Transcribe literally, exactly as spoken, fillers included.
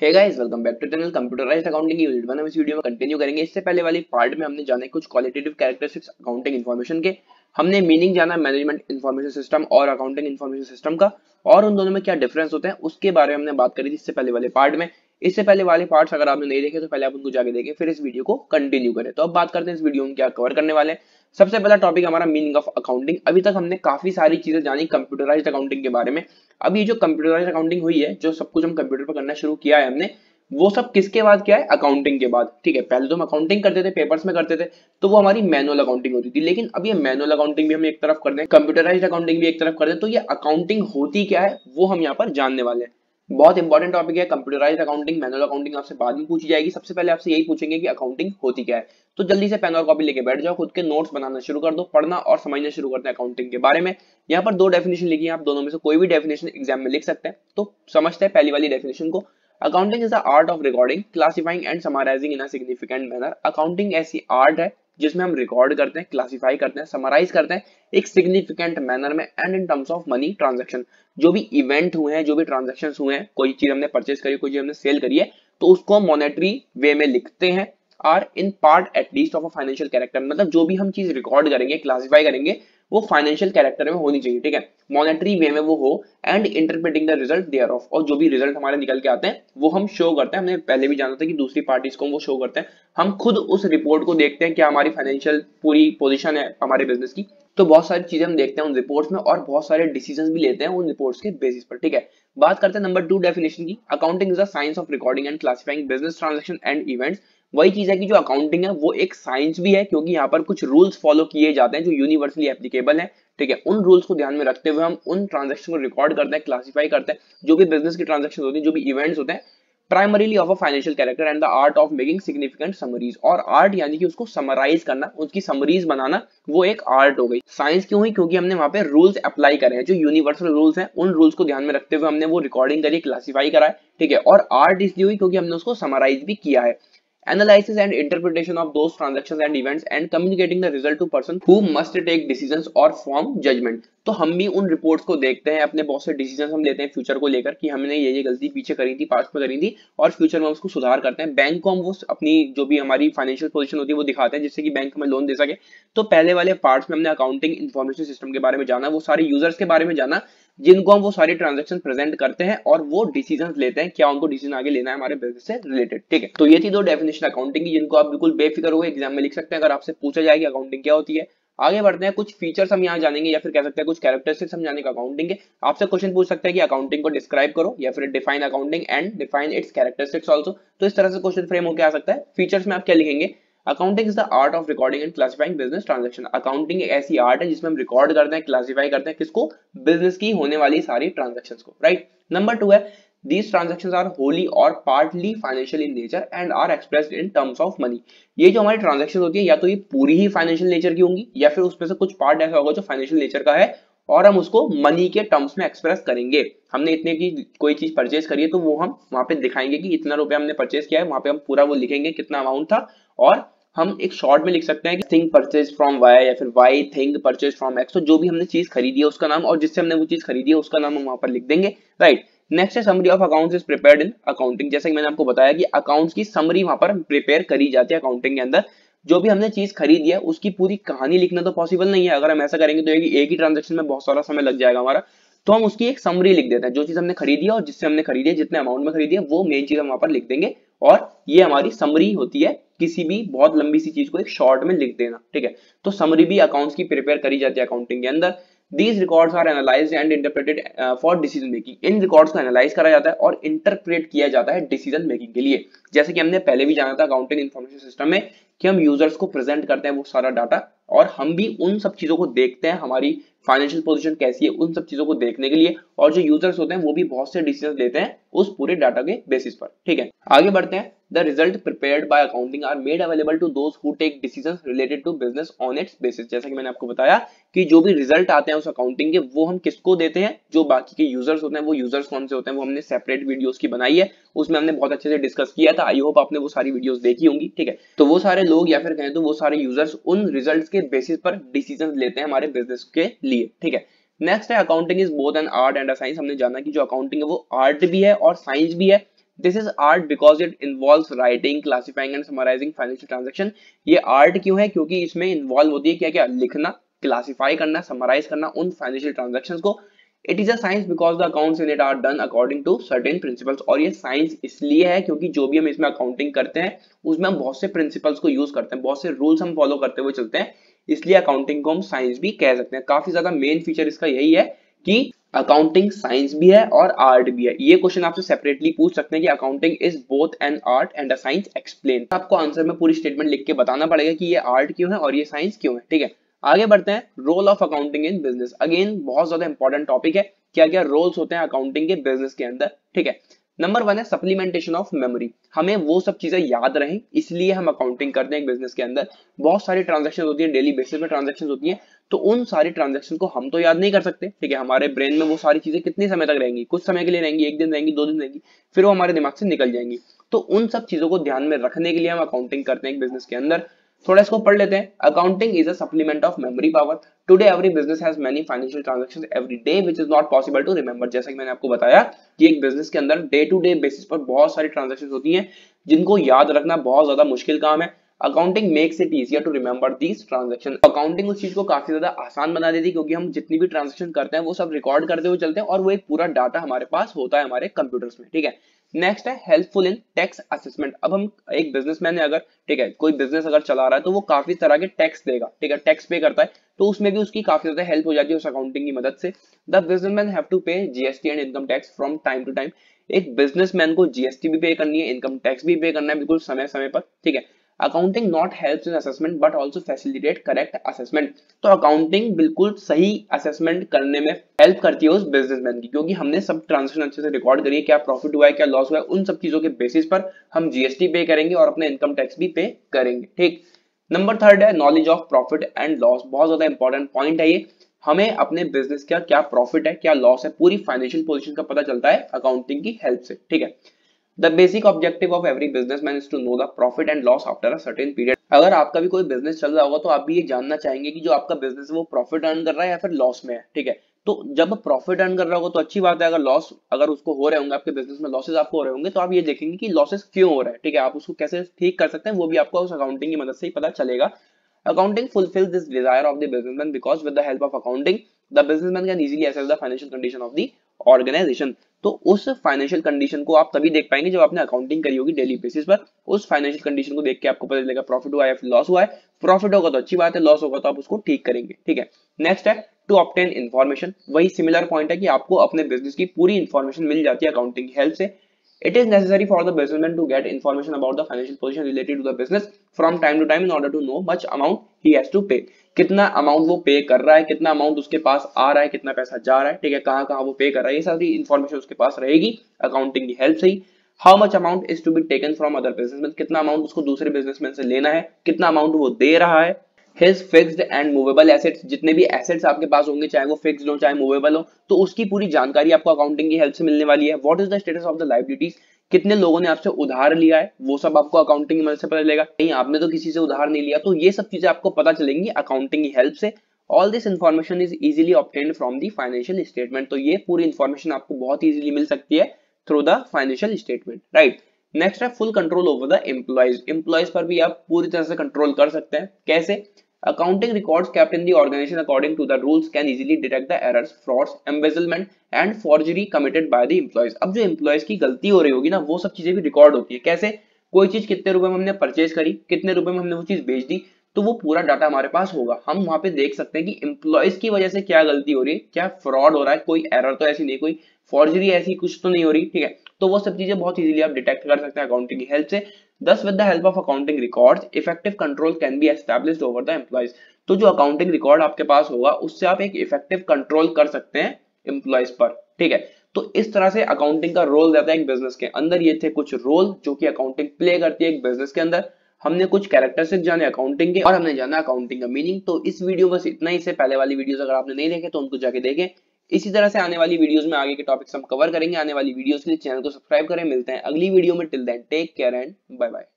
Hey guys, welcome back to channel computerised accounting की unit one. हम इस video में कंटिन्यू करेंगे। इससे पहले वाली पार्ट में हमने जाने कुछ क्वालिटेटिव कैरेक्टरिस्टिक्स अकाउंटिंग इन्फॉर्मेशन के, हमने मीनिंग जाना मैनेजमेंट इन्फॉर्मेशन सिस्टम और अकाउंटिंग इन्फॉर्मेशन सिस्टम का, और उन दोनों में क्या डिफरेंस होते हैं उसके बारे में हमने बात करी थी इससे पहले वाले पार्ट में। इससे पहले वाले पार्ट्स अगर आपने नहीं देखे तो पहले आप उनको जाके देखें, फिर इस वीडियो को कंटिन्यू करें। तो अब बात करते हैं इस वीडियो में क्या कवर करने वाले हैं। सबसे पहला टॉपिक हमारा मीनिंग ऑफ अकाउंटिंग। अभी तक हमने काफी सारी चीजें जानी कंप्यूटराइज्ड अकाउंटिंग के बारे में। अब ये जो कंप्यूटराइज्ड अकाउंटिंग हुई है, जो सब कुछ हम कंप्यूटर पर करना शुरू किया है हमने, वो सब किसके बाद किया है? अकाउंटिंग के बाद। ठीक है, पहले तो हम अकाउंटिंग करते थे, पेपर्स में करते थे, तो वो हमारी मैनुअल अकाउंटिंग होती थी। लेकिन अब ये मैनुअल अकाउंटिंग भी हम एक तरफ कर दें, कंप्यूटराइज्ड अकाउंटिंग भी एक तरफ कर दें, तो ये अकाउंटिंग होती क्या है वो हम यहाँ पर जानने वाले हैं। बहुत इंपॉर्टेंट टॉपिक है कंप्यूटराइज्ड अकाउंटिंग। मैनुअल अकाउंटिंग आपसे बाद में पूछी जाएगी, सबसे पहले आपसे यही पूछेंगे कि अकाउंटिंग होती क्या है। तो जल्दी से पेन और कॉपी लेके बैठ जाओ, खुद के नोट्स बनाना शुरू कर दो, पढ़ना और समझना शुरू करते हैं अकाउंटिंग के बारे में। यहाँ पर दो डेफिनेशन लिखी है, आप दोनों में से कोई भी डेफिनेशन एग्जाम में लिख सकते हैं। तो समझते हैं पहली वाली डेफिनेशन को। Accounting is the art of recording, classifying and summarising in a significant manner. Accounting ऐसी आर्ट है जिसमें हम रिकॉर्ड करते हैं, क्लासिफाई करते हैं, समराइज करते हैं एक सिग्निफिकेंट मैनर में and in terms of money transaction. जो भी इवेंट हुए हैं, जो भी ट्रांजैक्शंस हुए हैं, कोई चीज हमने परचेज करी, कोई चीज हमने सेल करी है, तो उसको हम मॉनेटरी वे में लिखते हैं। Are in part at least of a financial character, मतलब जो भी हम चीज रिकॉर्ड करेंगे, क्लासिफाई करेंगे, वो फाइनेंशियल कैरेक्टर में होनी चाहिए। ठीक है, मॉनेटरी वे में वो हो, and interpreting the result thereof, और जो भी रिजल्ट हमारे निकल के आते हैं वो हम शो करते हैं। हमने पहले भी जाना था कि दूसरी पार्टीज को वो शो करते हैं, हम खुद उस रिपोर्ट को देखते हैं क्या हमारी फाइनेंशियल पूरी पोजीशन है हमारे बिजनेस की। तो बहुत सारी चीजें हम देखते हैं उन रिपोर्ट्स में, और बहुत सारे डिसीजंस भी लेते हैं उन रिपोर्ट्स के बेसिस पर। ठीक है, बात करते हैं नंबर टू डेफिनेशन की। Accounting is the science of recording and classifying business transaction and events. वही चीज है कि जो अकाउंटिंग है वो एक साइंस भी है, क्योंकि यहाँ पर कुछ रूल्स फॉलो किए जाते हैं जो यूनिवर्सली एप्लीकेबल है। ठीक है, उन रूल्स को ध्यान में रखते हुए हम उन ट्रांजैक्शन को रिकॉर्ड करते हैं, क्लासिफाई करते हैं, जो भी बिजनेस की ट्रांजैक्शन होती है, जो भी इवेंट्स होते हैं, primarily of a financial character and the art of making significant summaries. और आर्ट यानी कि उसको समराइज करना, उसकी समरीज बनाना, वो एक आर्ट हो गई। साइंस क्यों हुई? क्योंकि हमने वहां पे रूल्स अप्लाई करे हैं, जो यूनिवर्सल रूल्स हैं, उन रूल्स को ध्यान में रखते हुए हमने वो रिकॉर्डिंग करी, क्लासिफाई करा है। ठीक है, और आर्ट इसलिए हुई क्योंकि हमने उसको समराइज भी किया है। Analysis and interpretation of those transactions and events and communicating the result to person who must take decisions or form judgment। तो हम भी उन रिपोर्ट्स को देखते हैं, अपने बहुत से डिसीजन हम लेते हैं फ्यूचर को लेकर कि हमने ये ये गलती पीछे करी थी, पास्ट में करी थी, और फ्यूचर में उसको सुधार करते हैं। बैंक को हम वो अपनी जो भी हमारी फाइनेंशियल पोजीशन होती है वो दिखाते हैं, जिससे कि बैंक हमें लोन दे सके। तो पहले वाले पार्ट्स में हमने अकाउंटिंग इन्फॉर्मेशन सिस्टम के बारे में जाना, वो सारे यूजर्स के बारे में जाना जिनको हम वो सारी ट्रांजैक्शन प्रेजेंट करते हैं, और वो डिसीजंस लेते हैं क्या उनको डिसीजन आगे लेना है हमारे बिजनेस से रिलेटेड। ठीक है, तो ये थी दो डेफिनेशन अकाउंटिंग की, जिनको आप बिल्कुल बेफिक्र हो एग्जाम में लिख सकते हैं अगर आपसे पूछा जाए कि अकाउंटिंग क्या होती है। आगे बढ़ते हैं, कुछ फीचर्स हम यहाँ जानेंगे, या फिर कह सकते हैं कुछ कैरेक्टरिस्टिक्स हम जानेंगे अकाउंटिंग के। आपसे क्वेश्चन पूछ सकते हैं कि अकाउंटिंग को डिस्क्राइब करो, या फिर define accounting and define its characteristics also. तो इस तरह से क्वेश्चन फ्रेम होकर आ सकता है। फीचर्स में आप क्या लिखेंगे? Accounting is the art of recording and classifying business transaction. Accounting एक ऐसी आर्ट है जिसमें हम रिकॉर्ड करते हैं, क्लासिफाई करते हैं, किसको? बिजनेस की होने वाली सारी ट्रांजैक्शंस को। राइट, नंबर टू है These transactions are wholly or partly financial in nature and are expressed in terms of money। ये जो हमारी ट्रांजैक्शन होती है, या तो ये पूरी ही फाइनेंशियल नेचर की होंगी, या फिर उसमें से कुछ पार्ट ऐसा होगा जो फाइनेंशियल नेचर का है, और हम उसको मनी के टर्म्स में एक्सप्रेस करेंगे। हमने इतने की कोई चीज परचेज करी है, तो वो हम वहां पे दिखाएंगे कि इतना रुपया हमने परचेज किया है, वहां पे हम पूरा वो लिखेंगे कितना अमाउंट था, और हम एक शॉर्ट में लिख सकते हैं कि थिंग परचेज फ्रॉम वाई, या फिर Y thing purchase from X. तो जो भी हमने चीज खरीदी है उसका नाम, और जिससे हमने वो चीज खरीदी है उसका नाम हम वहां पर लिख देंगे। राइट, नेक्स्ट है summary of accounts is prepared in accounting. जैसे कि मैंने आपको बताया कि अकाउंट्स की समरी वहां पर प्रिपेयर करी जाती है अकाउंटिंग के अंदर। जो भी हमने चीज खरीदी है उसकी पूरी कहानी लिखना तो पॉसिबल नहीं है, अगर हम ऐसा करेंगे तो एक ही ट्रांजेक्शन में बहुत सारा समय लग जाएगा हमारा। तो हम उसकी एक समरी लिख देते हैं, जो चीज हमने खरीदी है और जिससे हमने खरीदी है, जितने अमाउंट में खरीदी है, वो मेन चीज हम वहां पर लिख देंगे। और ये हमारी समरी होती है, किसी भी बहुत लंबी सी चीज को एक शॉर्ट में लिख देना। ठीक है, तो समरी भी अकाउंट्स की प्रिपेयर करी जाती है अकाउंटिंग के अंदर। These records are analyzed and interpreted uh, for decision making। इन रिकॉर्ड्स को एनालाइज करा जाता है और इंटरप्रेट किया जाता है डिसीजन मेकिंग के लिए। जैसे कि हमने पहले भी जाना था अकाउंटिंग इन्फॉर्मेशन सिस्टम में कि हम यूजर्स को प्रेजेंट करते हैं वो सारा डाटा, और हम भी उन सब चीजों को देखते हैं, हमारी फाइनेंशियल पोजीशन कैसी है उन सब चीजों को देखने के लिए, और जो यूजर्स होते हैं वो भी बहुत से डिसीजन लेते हैं उस पूरे डाटा के बेसिस पर। ठीक है, आगे बढ़ते हैं। The result prepared by accounting are made available to those who take decisions related to business on its basis। जैसा कि मैंने आपको बताया कि जो भी रिजल्ट आते हैं उस अकाउंटिंग के, वो हम किसको देते हैं? जो बाकी के यूजर्स होते हैं। वो यूजर्स कौन से होते हैं वो हमने सेपरेट वीडियोस की बनाई है, उसमें हमने बहुत अच्छे से डिस्कस किया था। आई होप आपने वो सारी वीडियोस देखी होंगी। ठीक है, तो वो सारे लोग, या फिर कहें तो वो सारे यूजर्स, उन रिजल्ट्स के बेसिस पर डिसीजन लेते हैं हमारे बिजनेस के लिए। ठीक है, नेक्स्ट है accounting is both an art and a science. हमने जाना कि जो अकाउंटिंग है वो आर्ट भी है और साइंस भी है। This is art because it involves writing, classifying and summarising financial transaction. ये आर्ट क्यों है? क्योंकि इसमें इन्वॉल्व होती है क्या क्या? लिखना, क्लासिफाई करना, समराइज करना उन फाइनेंशियल ट्रांजैक्शंस को। It is a science because the accounts in it are done according to certain principles. और ये साइंस इसलिए है क्योंकि जो भी हम इसमें अकाउंटिंग करते हैं उसमें हम बहुत से प्रिंसिपल्स को यूज करते हैं, बहुत से रूल्स हम फॉलो करते हुए चलते हैं, इसलिए अकाउंटिंग को हम साइंस भी कह सकते हैं। काफी ज्यादा मेन फीचर इसका यही है कि अकाउंटिंग साइंस भी है और आर्ट भी है। ये क्वेश्चन आपसे सेपरेटली पूछ सकते हैं कि accounting is both an art and a science, explain. आपको आंसर में पूरी स्टेटमेंट लिख के बताना पड़ेगा कि ये आर्ट क्यों है और ये साइंस क्यों है। ठीक है, आगे बढ़ते हैं। Role of accounting in business, again बहुत ज्यादा इंपॉर्टेंट टॉपिक है। क्या क्या रोल्स होते हैं अकाउंटिंग के बिजनेस के अंदर? ठीक है, नंबर वन है सप्लीमेंटेशन ऑफ मेमोरी। हमें वो सब चीजें याद रहें इसलिए हम अकाउंटिंग करते हैं एक बिजनेस के अंदर। बहुत सारी ट्रांजेक्शन होती है, डेली बेसिस पे ट्रांजेक्शन होती है, तो उन सारी ट्रांजेक्शन को हम तो याद नहीं कर सकते। ठीक है, हमारे ब्रेन में वो सारी चीजें कितने समय तक रहेंगी? कुछ समय के लिए रहेंगी, एक दिन रहेंगी, दो दिन रहेंगी, फिर वो हमारे दिमाग से निकल जाएंगी। तो उन सब चीजों को ध्यान में रखने के लिए हम अकाउंटिंग करते हैं एक बिजनेस के अंदर। थोड़ा इसको पढ़ लेते हैं। Accounting is a supplement of memory power. Today every business has many financial transactions every day which is not possible to remember. जैसा कि मैंने आपको बताया कि एक बिजनेस के अंदर डे टू डे बेसिस पर बहुत सारी ट्रांजैक्शंस होती हैं जिनको याद रखना बहुत ज्यादा मुश्किल काम है। Accounting makes it easier to remember these transaction. Accounting उस चीज को काफी ज्यादा आसान बना देती है क्योंकि हम जितनी भी ट्रांजैक्शन करते हैं वो सब रिकॉर्ड करते हुए चलते हैं और वो एक पूरा डाटा हमारे पास होता है हमारे कंप्यूटर्स में। ठीक है, नेक्स्ट है हेल्पफुल इन टैक्स असेसमेंट। अब हम एक बिजनेसमैन है अगर, ठीक है, कोई बिजनेस अगर चला रहा है तो वो काफी तरह के टैक्स देगा, ठीक है, टैक्स पे करता है, तो उसमें भी उसकी काफी ज्यादा हेल्प हो जाती है उस अकाउंटिंग की मदद से। The businessman have to pay GST and income tax from time to time. एक बिजनेसमैन को जीएसटी भी पे करनी है, इनकम टैक्स भी पे करना है बिल्कुल समय समय पर। ठीक है, accounting not helps in assessment but also facilitate correct assessment. तो अकाउंटिंग बिल्कुल सही असेसमेंट करने में हेल्प करती है उस बिजनेसमैन की, क्योंकि हमने सब ट्रांजैक्शन अच्छे से रिकॉर्ड करी है, क्या प्रॉफिट हुआ है, क्या लॉस हुआ है, उन सब चीजों के बेसिस पर हम जीएसटी पे करेंगे और अपने इनकम टैक्स भी पे करेंगे। ठीक, नंबर थर्ड है knowledge of profit and loss. बहुत ज्यादा इंपॉर्टेंट पॉइंट है ये। हमें अपने बिजनेस का क्या प्रॉफिट है, क्या लॉस है, पूरी फाइनेंशियल पोजीशन का पता चलता है अकाउंटिंग की हेल्प से। ठीक है, The basic objective of every businessman is to know the profit and loss after a certain period। अगर आपका भी कोई बिजनेस चल रहा होगा तो आप भी ये जानना चाहेंगे कि जो आपका बिजनेस है वो प्रॉफिट अर्न कर रहा है या फिर लॉस में है। ठीक है, तो जब प्रॉफिट अर्न कर रहा होगा तो अच्छी बात है, अगर लॉस अगर उसको हो रहे होंगे, आपके बिजनेस में लॉसेस आपको हो रहे होंगे, तो आप ये देखेंगे कि लॉसेस क्यों हो रहे हैं। ठीक है, आप उसको कैसे ठीक कर सकते हैं वो भी आपको उस अकाउंटिंग की मदद से ही पता चलेगा। Accounting fulfills this desire of the businessman because with the help of accounting, the businessman can easily assess the financial condition of the organization। तो उस फाइनेंशियल कंडीशन को आप तभी देख पाएंगे जब आपने अकाउंटिंग करी होगी डेली बेसिस पर। उस फाइनेंशियल कंडीशन को देख के आपको पता चलेगा प्रॉफिट हुआ है या फिर लॉस हुआ है। प्रॉफिट होगा तो अच्छी बात है, लॉस होगा तो आप उसको ठीक करेंगे। ठीक है, नेक्स्ट है टू ऑब्टेन इन्फॉर्मेशन। वही सिमिलर पॉइंट है कि आपको अपने बिजनेस की पूरी इन्फॉर्मेशन मिल जाती है अकाउंटिंग की हेल्प से। It is necessary for the businessman to get information about the financial position related to the business from time to time in order to know much amount he has to pay। कितना amount वो pay कर रहा है, कितना amount उसके पास आ रहा है, कितना पैसा जा रहा है, ठीक है, कहाँ कहाँ वो पे कर रहा है, ये सारी इन्फॉर्मेशन उसके पास रहेगी अकाउंटिंग की हेल्प से ही। How much amount is to be taken from other businessman, कितना अमाउंट उसको दूसरे बिजनेसमैन से लेना है, कितना अमाउंट वो दे रहा है। His fixed and movable assets, जितने भी एसेट्स आपके पास होंगे, चाहे वो फिक्स्ड हो चाहे मूवेबल हो, तो उसकी पूरी जानकारी आपको अकाउंटिंग की हेल्प से मिलने वाली है। What is the status of the liabilities, कितने लोगों ने आपसे उधार लिया है, वो सब आपको अकाउंटिंग की मदद से पता चलेगा। नहीं, आपने तो किसी से उधार नहीं लिया, तो ये सब चीजें आपको पता चलेंगी अकाउंटिंग की हेल्प से। All this information is easily obtained from the financial statement. तो ये पूरी इन्फॉर्मेशन आपको बहुत इजीली मिल सकती है through the financial statement, right. Next है full control over the employees. Employees पर भी आप पूरी तरह से कंट्रोल कर सकते हैं। कैसे? Accounting records kept in the organization according to the rules can easily detect the errors, frauds, embezzlement and forgery committed by the employees। अब जो employees की गलती हो रही होगी ना, वो सब चीजें भी रिकॉर्ड होती है। कैसे? कोई चीज कितने रुपए में हमने परचेज करी, कितने रुपए में हमने वो चीज बेच दी, तो वो पूरा डाटा हमारे पास होगा। हम वहां पे देख सकते हैं कि एम्प्लॉयज की वजह से क्या गलती हो रही है, क्या फ्रॉड हो रहा है, कोई एरर तो ऐसी नहीं, कोई फॉर्जरी ऐसी कुछ तो नहीं हो रही। ठीक है, तो वो सब चीजें बहुत इजीली आप डिटेक्ट कर सकते हैं अकाउंटिंग की हेल्प से। Thus, with the help of accounting records, effective control can be established over the employees। तो जो अकाउंटिंग रिकॉर्ड आपके पास होगा उससे आप एक इफेक्टिव कंट्रोल कर सकते हैं एम्प्लॉयज पर। ठीक है, तो इस तरह से अकाउंटिंग का रोल रहता है एक बिजनेस के अंदर। ये थे कुछ रोल जो कि अकाउंटिंग प्ले करती है एक बिजनेस के अंदर। हमने कुछ कैरेक्टरिस्टिक्स जाने अकाउंटिंग के और हमने जाना अकाउंटिंग का मीनिंग। तो इस वीडियो बस इतना ही। से पहले वाली वीडियोस अगर आपने नहीं देखे तो उनको जाके देखें। इसी तरह से आने वाली वीडियोस में आगे के टॉपिक्स हम कवर करेंगे। आने वाली वीडियोस के लिए चैनल को सब्सक्राइब करें। मिलते हैं अगली वीडियो में। Till then take care and bye bye.